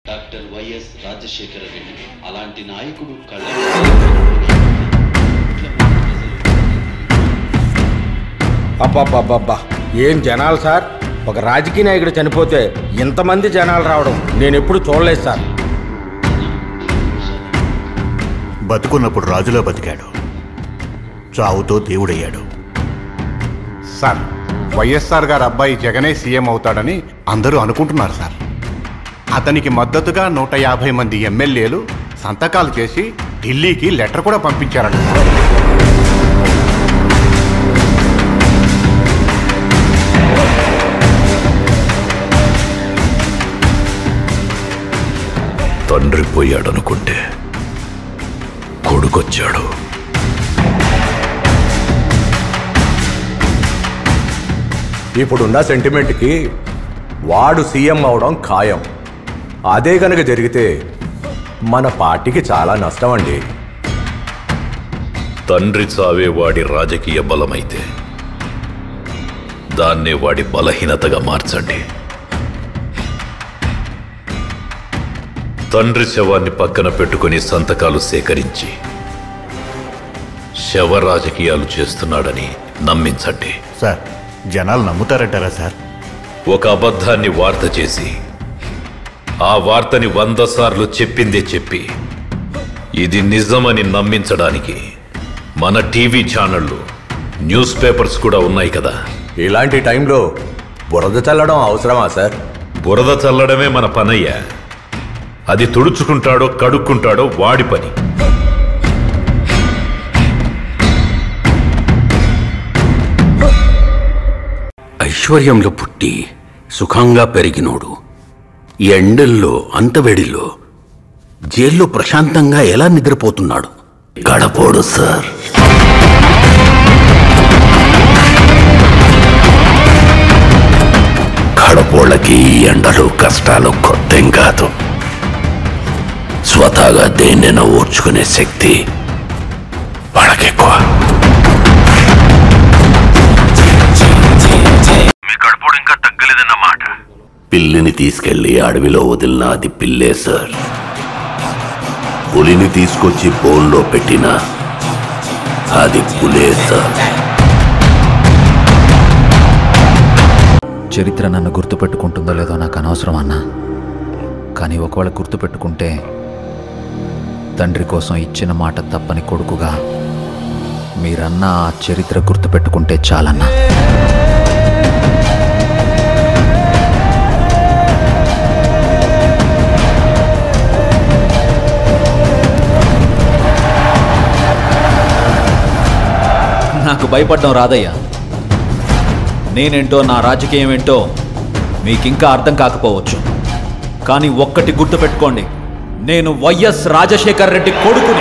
Doctor YS Rajasekhara Reddy అలాంటి నాయకుడు అబ్బబ్బబ్బబ్బా ఏం జనాలు సార్. ఒక రాజకీయ నాయకుడు చనిపోతే ఇంతమంది జనాలు రావడం నేను ఎప్పుడు చూడలేదు సార్. బతుకున్నప్పుడు రాజులా బతికాడు, చావుతో దేవుడయ్యాడు. సార్, వైఎస్ఆర్ గారు అబ్బాయి జగనే సీఎం అవుతాడని అందరూ అనుకుంటున్నారు సార్. అతనికి మద్దతుగా 150 మంది ఎమ్మెల్యేలు సంతకాలు చేసి ఢిల్లీకి లెటర్ కూడా పంపించారట. తండ్రి పోయాడనుకుంటే కొడుకొచ్చాడు. ఇప్పుడున్న సెంటిమెంట్కి వాడు సీఎం అవడం ఖాయం. అదే కనుక జరిగితే మన పార్టీకి చాలా నష్టం అండి. తండ్రి చావే వాడి రాజకీయ బలమైతే దాన్నే వాడి బలహీనతగా మార్చండి. తండ్రి శవాన్ని పక్కన పెట్టుకుని సంతకాలు సేకరించి శవ రాజకీయాలు చేస్తున్నాడని నమ్మించండి. సార్, జనాలు నమ్ముతారంటారా సార్? ఒక అబద్ధాన్ని వార్త చేసి ఆ వార్తని 100 సార్లు చెప్పిందే చెప్పి ఇది నిజమని నమ్మించడానికి మన టీవీ ఛానళ్లు, న్యూస్ పేపర్స్ కూడా ఉన్నాయి కదా. ఇలాంటి టైంలో బురద చల్లడం అవసరమా సార్? బురద చల్లడమే మన పనయ్యా. అది తుడుచుకుంటాడో కడుక్కుంటాడో వాడి పని. ఐశ్వర్యంలో పుట్టి సుఖంగా పెరిగినోడు ఎండల్లో అంతవేడిలో జైల్లో ప్రశాంతంగా ఎలా నిద్రపోతున్నాడు? గడపోడు సార్. గడపోళ్ళకి ఎండలు కష్టాలు కొత్తేం కాదు. స్వతహాగా దేన్నైనా ఓర్చుకునే శక్తి వాళ్ళకెక్కువ. మీ గడపోడు ఇంకా తగ్గలేదన్నమాట. పిల్లిని తీసుకెళ్లి అడవిలో వదిలిన అది పిల్లే సార్. పులిని తీసుకొచ్చి బోన్లో పెట్టినా అది పులే సార్. చరిత్ర నన్ను గుర్తుపెట్టుకుంటుందో లేదో నాకు అనవసరం అన్నా. కానీ ఒకవేళ గుర్తుపెట్టుకుంటే తండ్రి కోసం ఇచ్చిన మాట తప్పని కొడుకుగా మీరన్నా ఆ చరిత్ర గుర్తుపెట్టుకుంటే చాలన్నా. నాకు భయపడడం రాదయ్యా. నేనేంటో, నా రాజకీయం ఏంటో మీకింకా అర్థం కాకపోవచ్చు. కానీ ఒక్కటి గుర్తుపెట్టుకోండి, నేను వైఎస్ రాజశేఖర్ రెడ్డి కొడుకుని.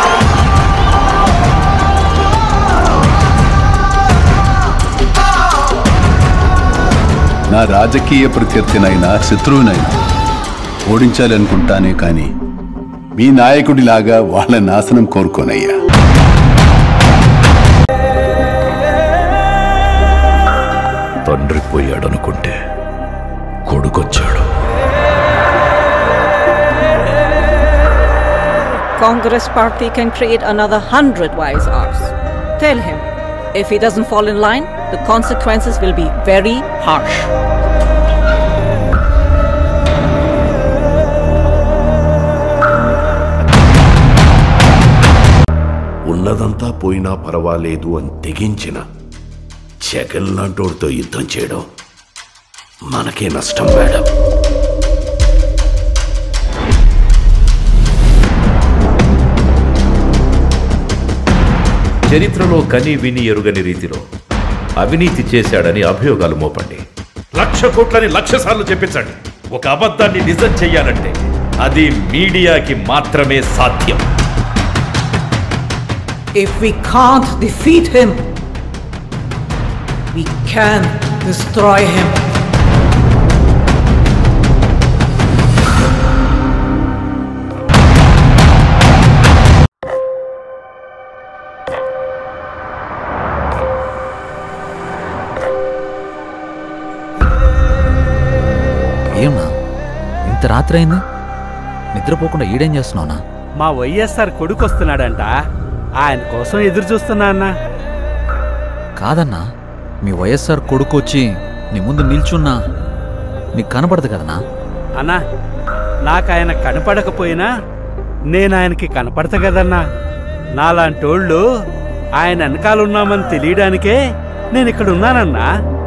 నా రాజకీయ ప్రత్యర్థినైనా శత్రువునైనా ఓడించాలి అనుకుంటానే కానీ మీ నాయకుడిలాగా వాళ్ళ నాశనం కోరుకోనయ్యా. తండ్రి పోయాడనుకుంటే కొడుకొచ్చాడు. Congress party can create another 100 wise hours. Tell him, if he doesn't fall in line, the consequences will be very harsh. ఉన్నదంతా పోయినా పర్వాలేదు అని తెగించిన జగన్ లాంటోడితో యుద్ధం చేయడం మనకే నష్టం మేడం. చరిత్రలో కని విని ఎరుగని రీతిలో అవినీతి చేశాడని అభియోగాలు మోపండి. 1,00,000 కోట్లని 1,00,000 సార్లు చెప్పించండి. ఒక అబద్ధాన్ని నిజం చెయ్యాలంటే అది మీడియాకి మాత్రమే సాధ్యం. If we can't defeat him, we can destroy him. ఏమన్నా ఇంత రాత్రి అయింది? నిద్రపోకుండా ఈడేం చేస్తున్నావునా? మా వైఎస్ఆర్ కొడుకు వస్తున్నాడంట, ఆయన కోసం ఎదురు చూస్తున్నా అన్నా. కాదన్నా, మీ వైఎస్ఆర్ కొడుకు వచ్చి నీ ముందు నిల్చున్నా నీకు కనపడదు కదన్నా? అన్నా, నాకు ఆయన కనపడకపోయినా నేను ఆయనకి కనపడతా కదన్నా. నాలాంటోళ్ళు ఆయన వెనకాలన్నామని తెలియడానికే నేను ఇక్కడ ఉన్నానన్నా.